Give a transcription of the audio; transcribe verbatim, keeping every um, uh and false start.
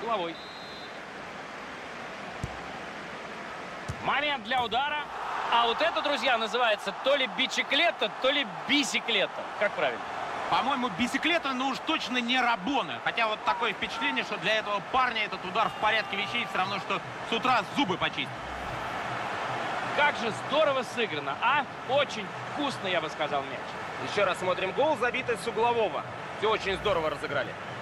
угловой. Момент для удара. А вот это, друзья, называется то ли бичиклета, то ли бисиклета. Как правильно? По-моему, бисиклета, но уж точно не Рабона. Хотя вот такое впечатление, что для этого парня этот удар в порядке вещей все равно, что с утра зубы почистить. Как же здорово сыграно, а? Очень вкусно, я бы сказал, мяч. Еще раз смотрим гол, забитый с углового. Все очень здорово разыграли.